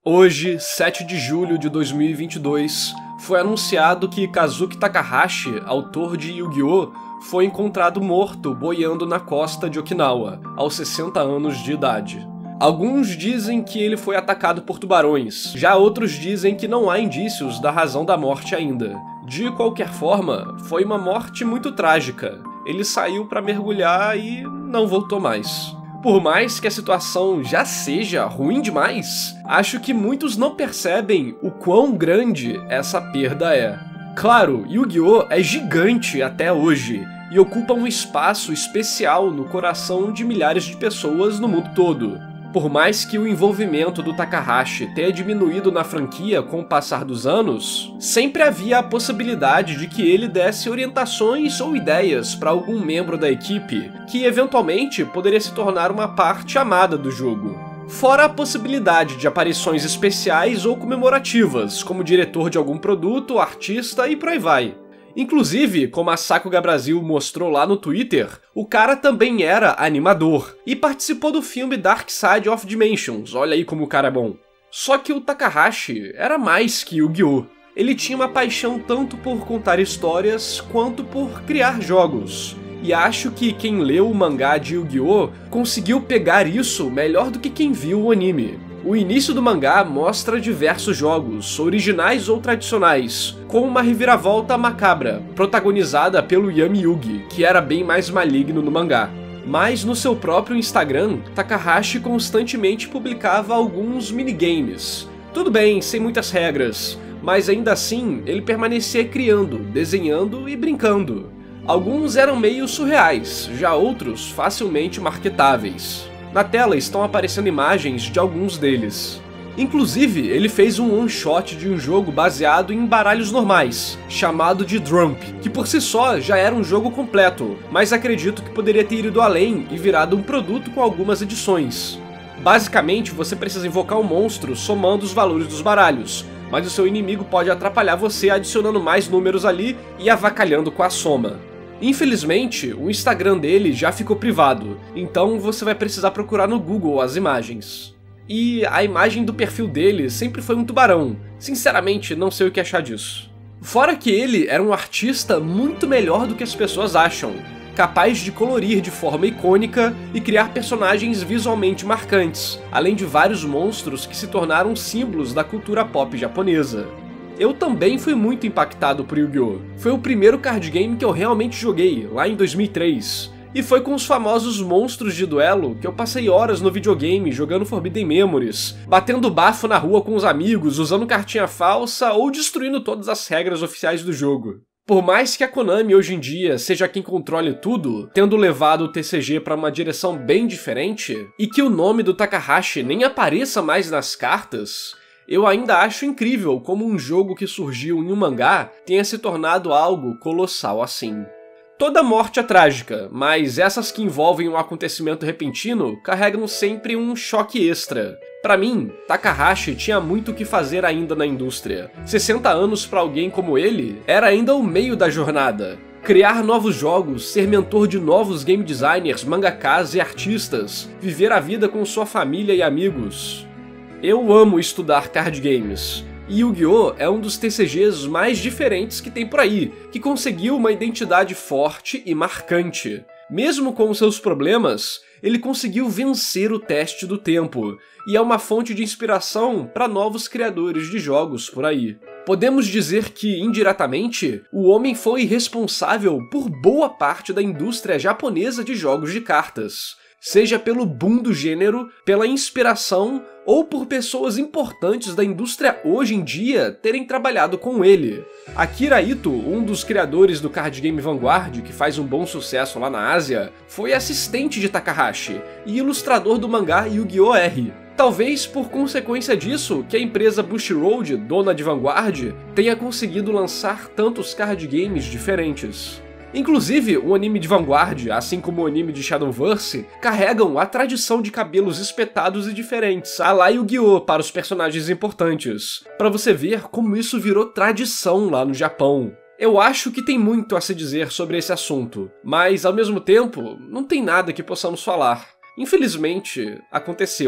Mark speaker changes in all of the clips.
Speaker 1: Hoje, 7 de julho de 2022, foi anunciado que Kazuki Takahashi, autor de Yu-Gi-Oh!, foi encontrado morto boiando na costa de Okinawa, aos 60 anos de idade. Alguns dizem que ele foi atacado por tubarões, já outros dizem que não há indícios da razão da morte ainda. De qualquer forma, foi uma morte muito trágica. Ele saiu para mergulhar e não voltou mais. Por mais que a situação já seja ruim demais, acho que muitos não percebem o quão grande essa perda é. Claro, Yu-Gi-Oh! É gigante até hoje e ocupa um espaço especial no coração de milhares de pessoas no mundo todo. Por mais que o envolvimento do Takahashi tenha diminuído na franquia com o passar dos anos, sempre havia a possibilidade de que ele desse orientações ou ideias para algum membro da equipe que eventualmente poderia se tornar uma parte amada do jogo. Fora a possibilidade de aparições especiais ou comemorativas, como diretor de algum produto, artista e por aí vai. Inclusive, como a Sakuga Brasil mostrou lá no Twitter, o cara também era animador e participou do filme Dark Side of Dimensions, olha aí como o cara é bom. Só que o Takahashi era mais que Yu-Gi-Oh! Ele tinha uma paixão tanto por contar histórias quanto por criar jogos. E acho que quem leu o mangá de Yu-Gi-Oh! Conseguiu pegar isso melhor do que quem viu o anime. O início do mangá mostra diversos jogos, originais ou tradicionais, com uma reviravolta macabra, protagonizada pelo Yami Yugi, que era bem mais maligno no mangá. Mas no seu próprio Instagram, Takahashi constantemente publicava alguns minigames. Tudo bem, sem muitas regras, mas ainda assim ele permanecia criando, desenhando e brincando. Alguns eram meio surreais, já outros facilmente marketáveis. Na tela estão aparecendo imagens de alguns deles. Inclusive, ele fez um one-shot de um jogo baseado em baralhos normais, chamado de Drump, que por si só já era um jogo completo, mas acredito que poderia ter ido além e virado um produto com algumas edições. Basicamente, você precisa invocar um monstro somando os valores dos baralhos, mas o seu inimigo pode atrapalhar você adicionando mais números ali e avacalhando com a soma. Infelizmente, o Instagram dele já ficou privado, então você vai precisar procurar no Google as imagens. E a imagem do perfil dele sempre foi um tubarão. Sinceramente, não sei o que achar disso. Fora que ele era um artista muito melhor do que as pessoas acham, capaz de colorir de forma icônica e criar personagens visualmente marcantes, além de vários monstros que se tornaram símbolos da cultura pop japonesa. Eu também fui muito impactado por Yu-Gi-Oh! Foi o primeiro card game que eu realmente joguei, lá em 2003. E foi com os famosos monstros de duelo que eu passei horas no videogame jogando Forbidden Memories, batendo bafo na rua com os amigos, usando cartinha falsa ou destruindo todas as regras oficiais do jogo. Por mais que a Konami hoje em dia seja quem controle tudo, tendo levado o TCG para uma direção bem diferente, e que o nome do Takahashi nem apareça mais nas cartas, eu ainda acho incrível como um jogo que surgiu em um mangá tenha se tornado algo colossal assim. Toda morte é trágica, mas essas que envolvem um acontecimento repentino carregam sempre um choque extra. Pra mim, Takahashi tinha muito o que fazer ainda na indústria. 60 anos pra alguém como ele era ainda o meio da jornada. Criar novos jogos, ser mentor de novos game designers, mangakas e artistas, viver a vida com sua família e amigos. Eu amo estudar card games, e Yu-Gi-Oh! É um dos TCGs mais diferentes que tem por aí, que conseguiu uma identidade forte e marcante. Mesmo com seus problemas, ele conseguiu vencer o teste do tempo, e é uma fonte de inspiração para novos criadores de jogos por aí. Podemos dizer que, indiretamente, o homem foi responsável por boa parte da indústria japonesa de jogos de cartas. Seja pelo boom do gênero, pela inspiração ou por pessoas importantes da indústria hoje em dia terem trabalhado com ele. Akira Ito, um dos criadores do card game Vanguard, que faz um bom sucesso lá na Ásia, foi assistente de Takahashi e ilustrador do mangá Yu-Gi-Oh! R. Talvez por consequência disso que a empresa Bushiroad, dona de Vanguard, tenha conseguido lançar tantos card games diferentes. Inclusive, o anime de Vanguard, assim como o anime de Shadowverse, carregam a tradição de cabelos espetados e diferentes, à la Yu-Gi-Oh! Para os personagens importantes, para você ver como isso virou tradição lá no Japão. Eu acho que tem muito a se dizer sobre esse assunto, mas ao mesmo tempo, não tem nada que possamos falar. Infelizmente, aconteceu.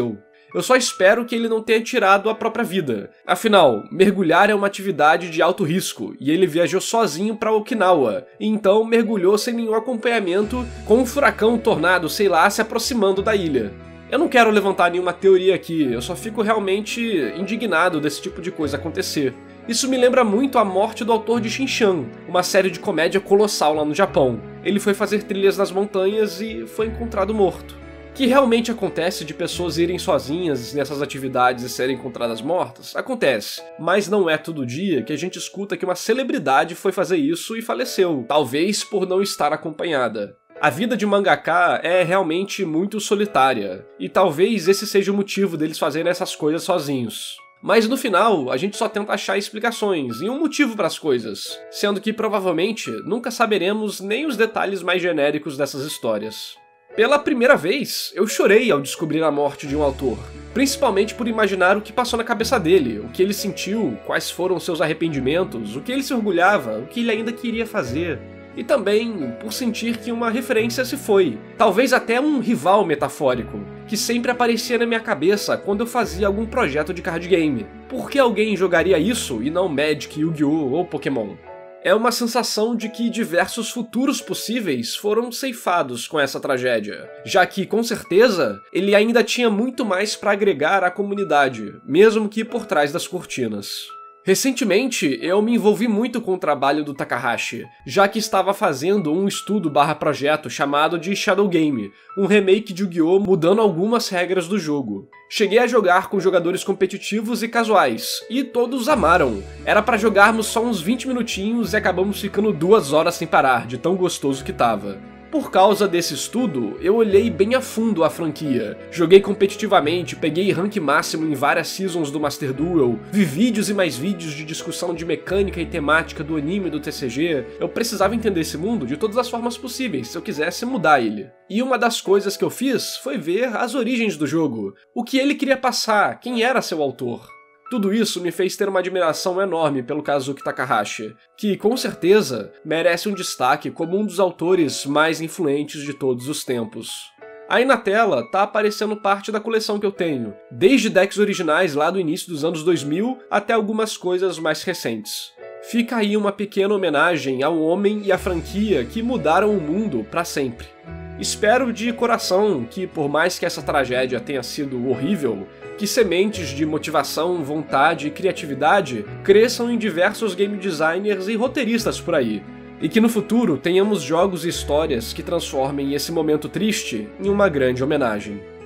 Speaker 1: Eu só espero que ele não tenha tirado a própria vida. Afinal, mergulhar é uma atividade de alto risco, e ele viajou sozinho para Okinawa, e então mergulhou sem nenhum acompanhamento, com um furacão, tornado, sei lá, se aproximando da ilha. Eu não quero levantar nenhuma teoria aqui, eu só fico realmente indignado desse tipo de coisa acontecer. Isso me lembra muito a morte do autor de Shin-Chan, uma série de comédia colossal lá no Japão. Ele foi fazer trilhas nas montanhas e foi encontrado morto. Que realmente acontece de pessoas irem sozinhas nessas atividades e serem encontradas mortas? Acontece, mas não é todo dia que a gente escuta que uma celebridade foi fazer isso e faleceu, talvez por não estar acompanhada. A vida de mangaka é realmente muito solitária, e talvez esse seja o motivo deles fazerem essas coisas sozinhos. Mas no final, a gente só tenta achar explicações e um motivo para as coisas, sendo que provavelmente nunca saberemos nem os detalhes mais genéricos dessas histórias. Pela primeira vez, eu chorei ao descobrir a morte de um autor, principalmente por imaginar o que passou na cabeça dele, o que ele sentiu, quais foram seus arrependimentos, o que ele se orgulhava, o que ele ainda queria fazer. E também por sentir que uma referência se foi, talvez até um rival metafórico, que sempre aparecia na minha cabeça quando eu fazia algum projeto de card game. Por que alguém jogaria isso e não Magic, Yu-Gi-Oh! Ou Pokémon? É uma sensação de que diversos futuros possíveis foram ceifados com essa tragédia, já que, com certeza, ele ainda tinha muito mais para agregar à comunidade, mesmo que por trás das cortinas. Recentemente, eu me envolvi muito com o trabalho do Takahashi, já que estava fazendo um estudo/projeto chamado de Shadow Game, um remake de Yu-Gi-Oh! Mudando algumas regras do jogo. Cheguei a jogar com jogadores competitivos e casuais, e todos amaram. Era pra jogarmos só uns 20 minutinhos e acabamos ficando 2 horas sem parar, de tão gostoso que tava. Por causa desse estudo, eu olhei bem a fundo a franquia, joguei competitivamente, peguei rank máximo em várias seasons do Master Duel, vi vídeos e mais vídeos de discussão de mecânica e temática do anime e do TCG. Eu precisava entender esse mundo de todas as formas possíveis se eu quisesse mudar ele. E uma das coisas que eu fiz foi ver as origens do jogo, o que ele queria passar, quem era seu autor. Tudo isso me fez ter uma admiração enorme pelo Kazuki Takahashi, que, com certeza, merece um destaque como um dos autores mais influentes de todos os tempos. Aí na tela tá aparecendo parte da coleção que eu tenho, desde decks originais lá do início dos anos 2000 até algumas coisas mais recentes. Fica aí uma pequena homenagem ao homem e à franquia que mudaram o mundo para sempre. Espero de coração que, por mais que essa tragédia tenha sido horrível, que sementes de motivação, vontade e criatividade cresçam em diversos game designers e roteiristas por aí, e que no futuro tenhamos jogos e histórias que transformem esse momento triste em uma grande homenagem.